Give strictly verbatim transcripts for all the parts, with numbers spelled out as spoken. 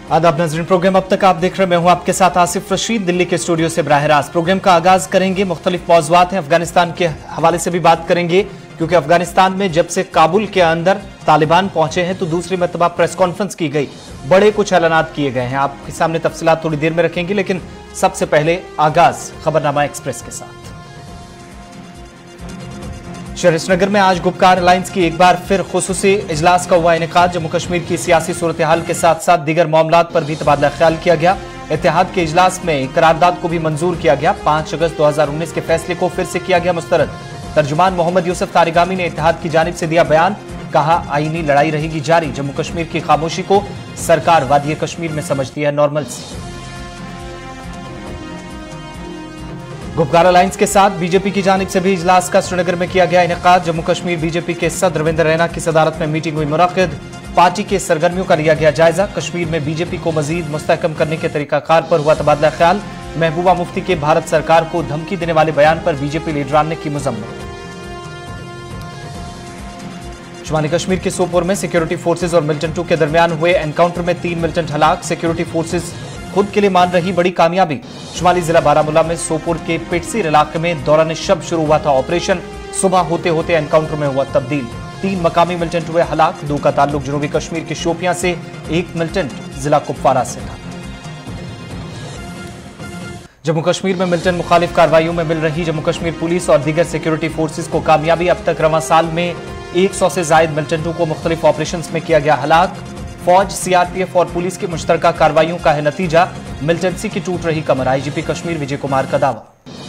आदाब नाज़रीन, प्रोग्राम अब तक आप देख रहे हैं। मैं हूं आपके साथ आसिफ रशीद, दिल्ली के स्टूडियो से बराह रास्त। प्रोग्राम का आगाज करेंगे, मुख्तलिफ मौज़ूआत हैं, अफगानिस्तान के हवाले से भी बात करेंगे क्योंकि अफगानिस्तान में जब से काबुल के अंदर तालिबान पहुंचे हैं तो दूसरी मरतबा प्रेस कॉन्फ्रेंस की गई, बड़े कुछ ऐलानात किए गए हैं। आपके सामने तफसीलात थोड़ी देर में रखेंगे, लेकिन सबसे पहले आगाज खबरनामा एक्सप्रेस के साथ। शहर श्रीनगर में आज गुपकार अलायंस की एक बार फिर खुसूसी इजलास का हुआ इनेकाद। जम्मू कश्मीर की सियासी सूरत हाल के साथ साथ दीगर मामलात पर भी तबादला ख्याल किया गया। इत्तेहाद के इजलास में करारदाद को भी मंजूर किया गया। पांच अगस्त दो हजार उन्नीस के फैसले को फिर से किया गया मुस्तरद। तर्जुमान मोहम्मद यूसुफ तारिगामी ने इत्तेहाद की जानिब से दिया बयान, कहा आईनी लड़ाई रहेगी जारी। जम्मू कश्मीर की खामोशी को सरकार वादी कश्मीर में समझती है नॉर्मल। गुपकार अलायंस के साथ बीजेपी की जानिब से भी इजलास का श्रीनगर में किया गया इनेकाद। जम्मू कश्मीर बीजेपी के सदर रविंद्र रैना की सदारत में मीटिंग हुई मुनक्किद। पार्टी के सरगर्मियों का लिया गया जायजा। कश्मीर में बीजेपी को मजीद मुस्तहकम करने के तरीकाकार पर हुआ तबादला ख्याल। महबूबा मुफ्ती के भारत सरकार को धमकी देने वाले बयान पर बीजेपी लीडरान ने की मजम्मत। शुमाली कश्मीर के सोपोर में सिक्योरिटी फोर्सेज और मिलिटेंट टू के दरमियान हुए एनकाउंटर में तीन मिलिटेंट हलाक। सिक्योरिटी फोर्सेज खुद के लिए मान रही बड़ी कामयाबी। शुमाली जिला बारामूला में सोपोर के पेटसीर इलाके में दौरान शब शुरू हुआ था ऑपरेशन। सुबह होते होते एनकाउंटर में हुआ तब्दील। तीन मकामी मिलिटेंट हुए हलाक। दो का ताल्लुक जनूबी कश्मीर के शोपियां से, एक मिलिटेंट जिला कुपवारा से था। जम्मू कश्मीर में मिलिटेंट मुखालिफ कार्रवाइयों में मिल रही जम्मू कश्मीर पुलिस और दीगर सिक्योरिटी फोर्सेज को कामयाबी। अब तक रवां साल में एक सौ से जायद मिलिटेंटों को मुख्तलिफ ऑपरेशन में किया गया हलाक। फौज, सीआरपीएफ और पुलिस की मुश्तरका कार्रवाइयों का है नतीजा। मिलिटेंसी की टूट रही कमर। आईजीपी कश्मीर विजय कुमार का दावा।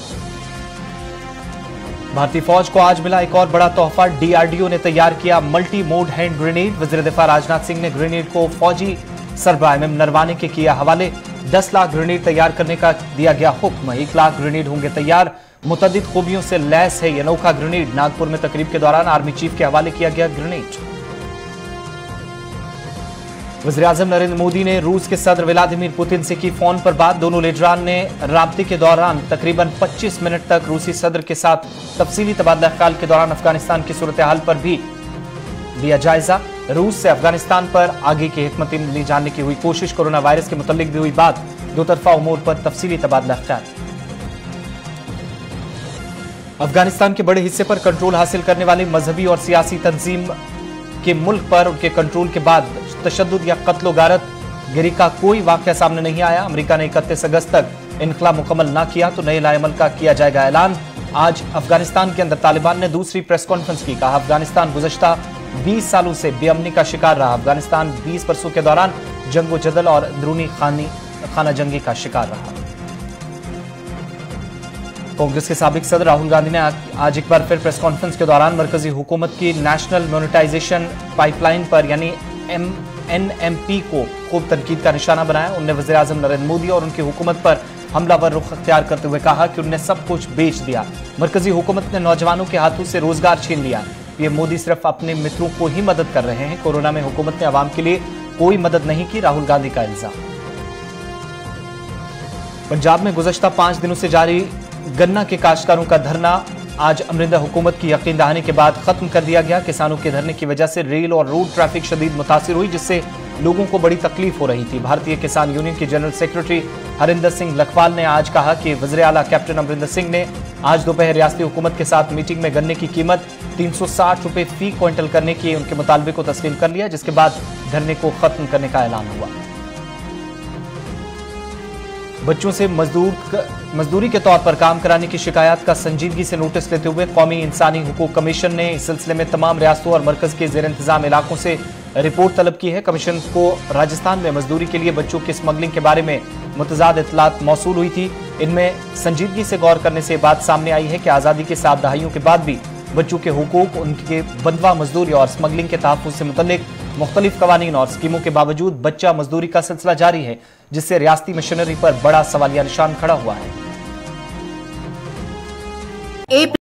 भारतीय फौज को आज मिला एक और बड़ा तोहफा। डीआरडीओ ने तैयार किया मल्टी मोड हैंड ग्रेनेड। वजीर दिफा राजनाथ सिंह ने ग्रेनेड को फौजी सरबराह एम एम नरवाने के किया हवाले। दस लाख ग्रेनेड तैयार करने का दिया गया हुक्म। एक लाख ग्रेनेड होंगे तैयार। मुतअद्दिद खूबियों से लैस है ये अनोखा ग्रेनेड। नागपुर में तकरीब के दौरान आर्मी चीफ के हवाले किया गया ग्रेनेड। वज़ीर आज़म नरेंद्र मोदी ने रूस के सदर व्लादिमीर पुतिन से की फोन पर बात। दोनों लीडरान ने राब्ते के दौरान तकरीबन पच्चीस मिनट तक रूसी सदर के साथ तफसीली तबादला ख्याल के दौरान अफगानिस्तान की सूरत हाल पर भी लिया जायजा। रूस से अफगानिस्तान पर आगे की हिकमत अमली जानने की हुई कोशिश। कोरोना वायरस के मुतल्लिक भी हुई बात। दो तरफा उमूर पर तफसीली तबादला ख्याल। अफगानिस्तान के बड़े हिस्से पर कंट्रोल हासिल करने वाली मजहबी और सियासी तंजीम के मुल्क पर उनके कंट्रोल के बाद तशद्दुद या कत्लो गारत गिरी का कोई वाकया सामने नहीं आया। अमेरिका ने इकतीस अगस्त तक इनखला मुकम्मल ना किया तो नए लाएमल का किया जाएगा ऐलान। आज अफगानिस्तान के अंदर तालिबान ने दूसरी प्रेस कॉन्फ्रेंस की। कहा अफगानिस्तान गुज़श्ता बीस सालों से बेअमनी का शिकार रहा। अफगानिस्तान बीस बरसों के दौरान जंगो जदल और अंदरूनी खानी खाना जंगी का शिकार रहा। कांग्रेस के साबिक सदर राहुल गांधी ने आज एक बार फिर प्रेस कॉन्फ्रेंस के दौरान मरकजी हुकूमत की नेशनल मोनेटाइजेशन पाइपलाइन पर यानी एम एन एम पी को खूब तनकीद का निशाना बनाया। उन्होंने वज़ीर आज़म नरेंद्र मोदी और उनकी हुकूमत पर हमलावर रुख अख्तियार करते हुए कहा कि उन्होंने सब कुछ बेच दिया। मरकजी हुकूमत ने नौजवानों के हाथों से रोजगार छीन लिया। पीएम मोदी सिर्फ अपने मित्रों को ही मदद कर रहे हैं। कोरोना में हुकूमत ने अवाम के लिए कोई मदद नहीं की, राहुल गांधी का इल्जाम। पंजाब में गुज़श्ता पांच दिनों से जारी गन्ना के काश्तकारों का धरना आज अमरिंदा हुकूमत की यकीन दहानी के बाद खत्म कर दिया गया। किसानों के धरने की वजह से रेल और रोड ट्रैफिक शदीद मुतासिर हुई, जिससे लोगों को बड़ी तकलीफ हो रही थी। भारतीय किसान यूनियन के जनरल सेक्रेटरी हरिंदर सिंह लखवाल ने आज कहा कि वज़ीर आला कैप्टन अमरिंदर सिंह ने आज दोपहर रियासती हुकूमत के साथ मीटिंग में गन्ने की कीमत तीन सौ साठ रुपए फी क्विंटल करने के उनके मुतालबे को तस्लीम कर लिया, जिसके बाद धरने को खत्म करने का ऐलान हुआ। बच्चों से मजदूर मजदूरी के तौर पर काम कराने की शिकायत का संजीदगी से नोटिस लेते हुए कौमी इंसानी हुकूक कमीशन ने इस सिलसिले में तमाम रियासतों और मरकज के जेर इंतजाम इलाकों से रिपोर्ट तलब की है। कमीशन को राजस्थान में मजदूरी के लिए बच्चों की स्मगलिंग के बारे में मुतजाद इतलात मौसूल हुई थी। इनमें संजीदगी से गौर करने से बात सामने आई है कि आज़ादी के सात दहाइयों के बाद भी बच्चों के हुकूक, उनके बंधवा मजदूरी और स्मगलिंग के तहफ़्फ़ुज़ से मुतल्लिक मुख्तलिफ कवानीन और स्कीमों के बावजूद बच्चा मजदूरी का सिलसिला जारी है, जिससे रियासती मशीनरी पर बड़ा सवालिया निशान खड़ा हुआ है।